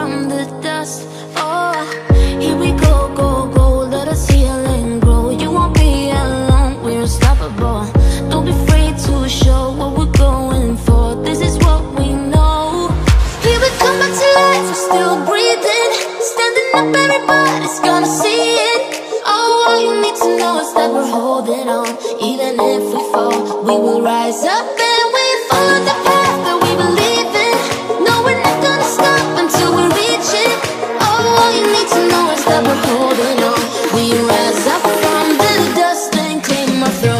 from the dust. Oh, here we go, go, go, let us heal and grow. You won't be alone, we're unstoppable. Don't be afraid to show what we're going for. This is what we know. Here we come back to life, we're still breathing. Standing up, everybody's gonna see it. Oh, all you need to know is that we're holding on. Even if we fall, we will rise up and we follow the path that we believe in. No, we're not gonna stop until we reach it. Oh, all you need to know is that we're holding on. We rise up from the dust and claim our throne.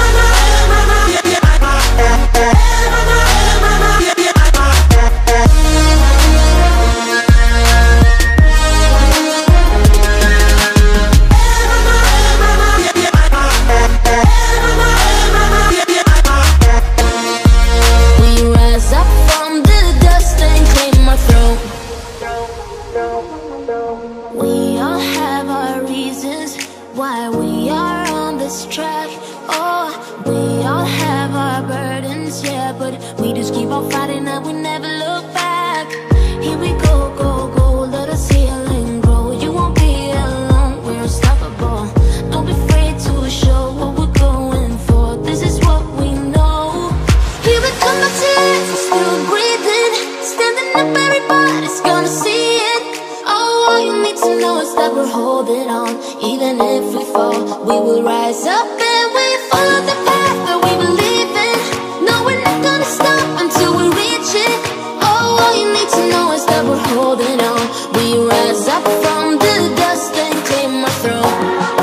We all have our reasons why we are on this track. Oh, we all have our burdens, yeah, but we just keep on fighting and we never look back. Here we go, go, go, let us heal and grow. You won't be alone, we're unstoppable. Don't be afraid to show what we're going for. This is what we know. Here we come back to life, we're still breathing. Standing up, everybody's gonna see it. Oh, all you need to know is that we're holding on. Even if we fall, we will rise up and we follow the path that we believe in. No, we're not gonna stop until we reach it. Oh, all you need to know is that we're holding on. We rise up from the dust and claim our throne.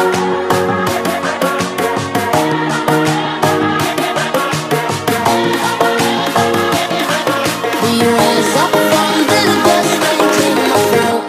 We rise up from the dust and claim our throne.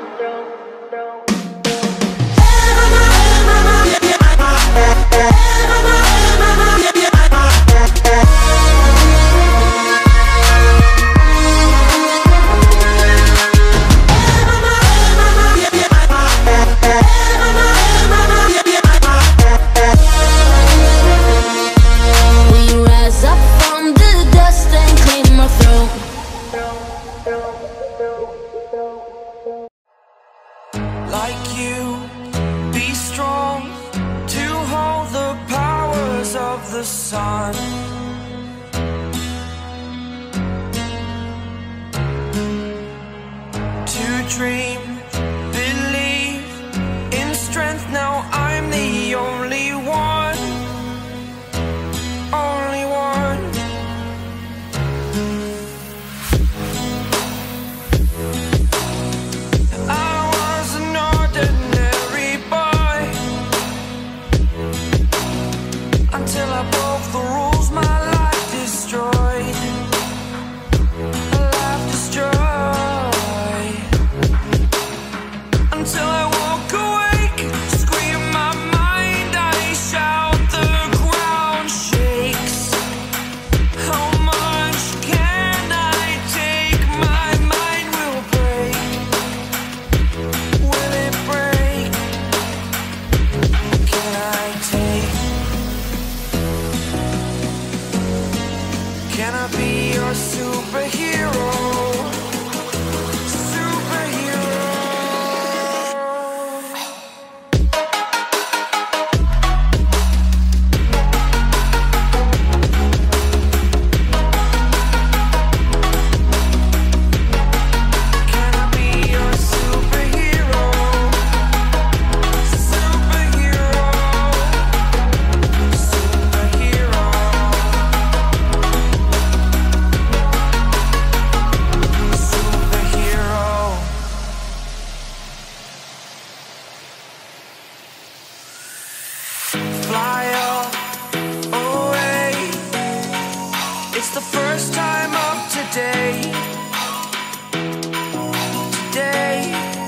Like you, be strong to hold the powers of the sun. To dream, believe in strength. Now I'm the only one, only one. Until I broke the rules, my life destroyed. Life destroyed. Until I woke awake, scream my mind, I shout, the ground shakes. How much can I take? My mind will break. Will it break? Can I take? Can I be your superhero? Superhero. Can I be your superhero? Superhero. Superhero. Fly up, away. It's the first time of today. Today.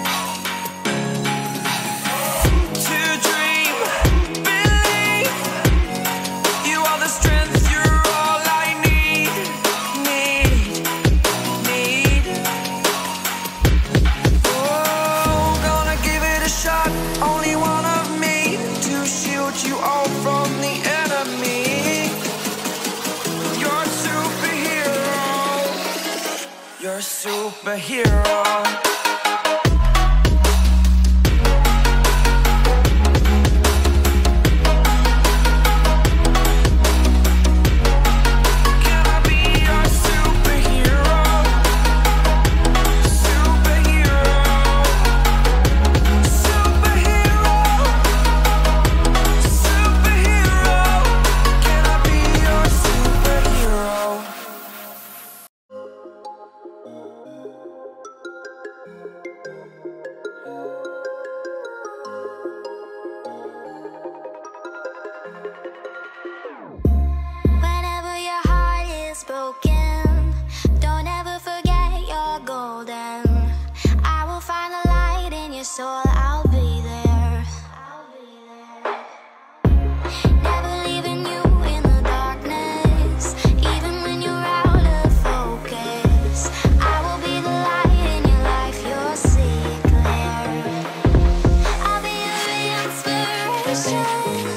To dream, believe. You are the strength, you're all I need. Need. Oh, gonna give it a shot. Only one of me to shield you all from the enemy. You're a superhero. You're a superhero. shine.